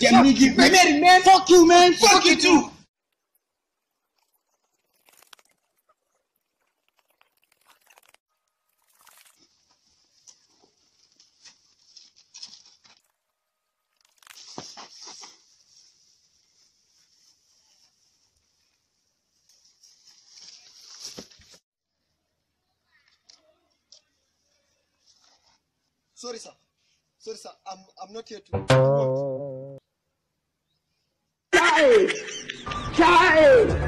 Man. Fuck you, man. Fuck you too. Sorry, sir. I'm not here to work. Child!